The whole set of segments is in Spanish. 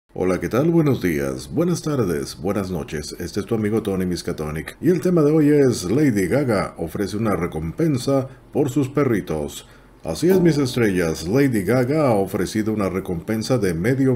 Hola, ¿qué tal? Buenos días, buenas tardes, buenas noches. Este es tu amigo Tony Miskatonic y el tema de hoy es Lady Gaga ofrece una recompensa por sus perritos. Así es, mis estrellas, Lady Gaga ha ofrecido una recompensa de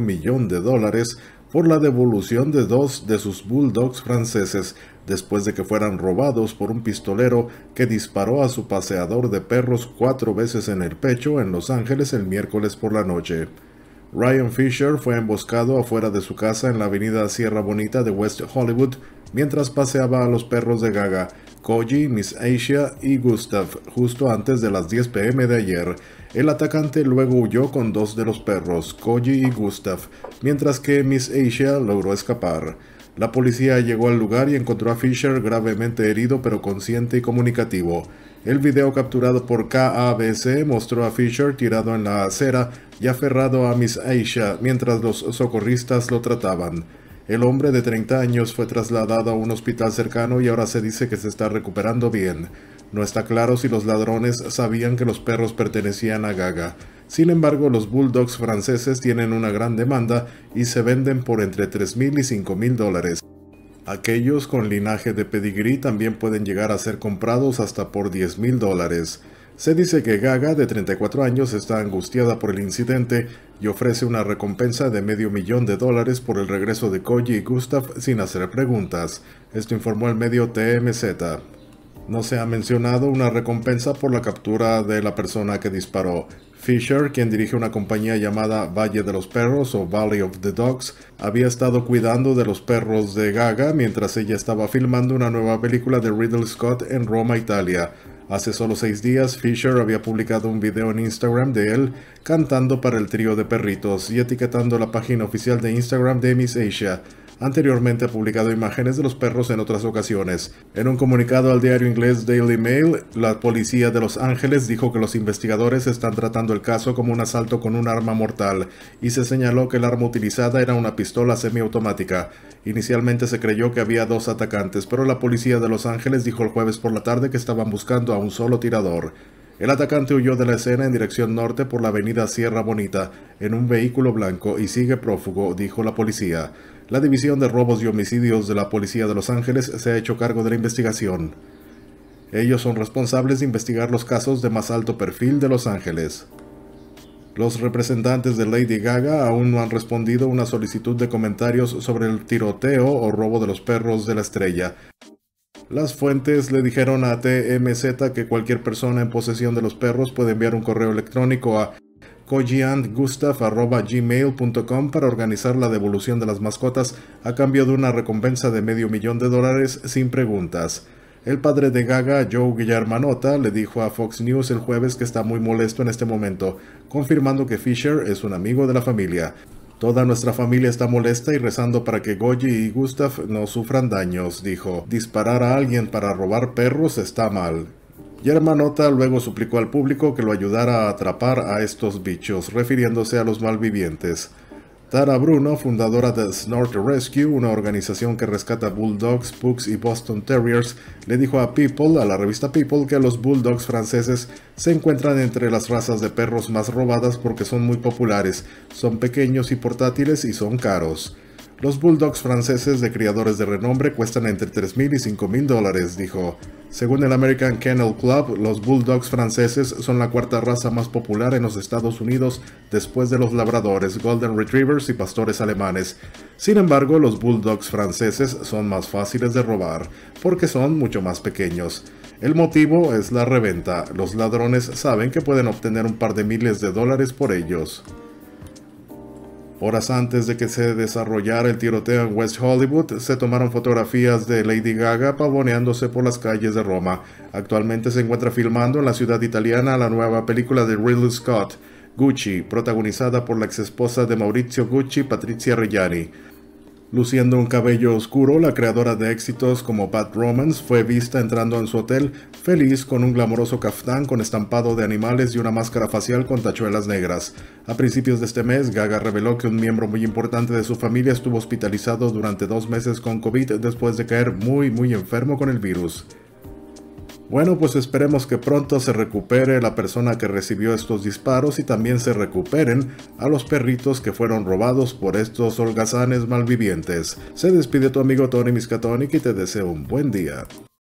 $500,000 por la devolución de dos de sus bulldogs franceses después de que fueran robados por un pistolero que disparó a su paseador de perros 4 veces en el pecho en Los Ángeles el miércoles por la noche. Ryan Fisher fue emboscado afuera de su casa en la avenida Sierra Bonita de West Hollywood mientras paseaba a los perros de Gaga, Koji, Miss Asia y Gustav, justo antes de las 10 p.m. de ayer. El atacante luego huyó con dos de los perros, Koji y Gustav, mientras que Miss Asia logró escapar. La policía llegó al lugar y encontró a Fisher gravemente herido pero consciente y comunicativo. El video capturado por KABC mostró a Fisher tirado en la acera y aferrado a Miss Aisha mientras los socorristas lo trataban. El hombre de 30 años fue trasladado a un hospital cercano y ahora se dice que se está recuperando bien. No está claro si los ladrones sabían que los perros pertenecían a Gaga. Sin embargo, los bulldogs franceses tienen una gran demanda y se venden por entre $3,000 y $5,000. Aquellos con linaje de pedigrí también pueden llegar a ser comprados hasta por $10,000. Se dice que Gaga, de 34 años, está angustiada por el incidente y ofrece una recompensa de $500,000 por el regreso de Koji y Gustav sin hacer preguntas. Esto informó el medio TMZ. No se ha mencionado una recompensa por la captura de la persona que disparó. Fisher, quien dirige una compañía llamada Valle de los Perros o Valley of the Dogs, había estado cuidando de los perros de Gaga mientras ella estaba filmando una nueva película de Ridley Scott en Roma, Italia. Hace solo 6 días, Fisher había publicado un video en Instagram de él cantando para el trío de perritos y etiquetando la página oficial de Instagram de Miss Asia. Anteriormente ha publicado imágenes de los perros en otras ocasiones. En un comunicado al diario inglés Daily Mail, la policía de Los Ángeles dijo que los investigadores están tratando el caso como un asalto con un arma mortal, y se señaló que el arma utilizada era una pistola semiautomática. Inicialmente se creyó que había 2 atacantes, pero la policía de Los Ángeles dijo el jueves por la tarde que estaban buscando a un solo tirador. El atacante huyó de la escena en dirección norte por la avenida Sierra Bonita en un vehículo blanco y sigue prófugo, dijo la policía. La División de Robos y Homicidios de la Policía de Los Ángeles se ha hecho cargo de la investigación. Ellos son responsables de investigar los casos de más alto perfil de Los Ángeles. Los representantes de Lady Gaga aún no han respondido a una solicitud de comentarios sobre el tiroteo o robo de los perros de la estrella. Las fuentes le dijeron a TMZ que cualquier persona en posesión de los perros puede enviar un correo electrónico a kojiandgustav@gmail.com para organizar la devolución de las mascotas a cambio de una recompensa de $500,000 sin preguntas. El padre de Gaga, Joe Guillermanota, le dijo a Fox News el jueves que está muy molesto en este momento, confirmando que Fisher es un amigo de la familia. Toda nuestra familia está molesta y rezando para que Koji y Gustav no sufran daños, dijo. Disparar a alguien para robar perros está mal. Germanota luego suplicó al público que lo ayudara a atrapar a estos bichos, refiriéndose a los malvivientes. Tara Bruno, fundadora de Snort Rescue, una organización que rescata bulldogs, pugs y Boston Terriers, le dijo a la revista People, que los bulldogs franceses se encuentran entre las razas de perros más robadas porque son muy populares, son pequeños y portátiles y son caros. Los bulldogs franceses de criadores de renombre cuestan entre $3,000 y $5,000, dijo. Según el American Kennel Club, los bulldogs franceses son la 4ª raza más popular en los Estados Unidos después de los labradores, golden retrievers y pastores alemanes. Sin embargo, los bulldogs franceses son más fáciles de robar, porque son mucho más pequeños. El motivo es la reventa. Los ladrones saben que pueden obtener un par de miles de dólares por ellos. Horas antes de que se desarrollara el tiroteo en West Hollywood, se tomaron fotografías de Lady Gaga pavoneándose por las calles de Roma. Actualmente se encuentra filmando en la ciudad italiana la nueva película de Ridley Scott, Gucci, protagonizada por la exesposa de Maurizio Gucci, Patrizia Reggiani. Luciendo un cabello oscuro, la creadora de éxitos como Bad Romance fue vista entrando en su hotel, feliz con un glamoroso caftán con estampado de animales y una máscara facial con tachuelas negras. A principios de este mes, Gaga reveló que un miembro muy importante de su familia estuvo hospitalizado durante 2 meses con COVID después de caer muy enfermo con el virus. Bueno, pues esperemos que pronto se recupere la persona que recibió estos disparos y también se recuperen a los perritos que fueron robados por estos holgazanes malvivientes. Se despide tu amigo Tony Miskatonic y te deseo un buen día.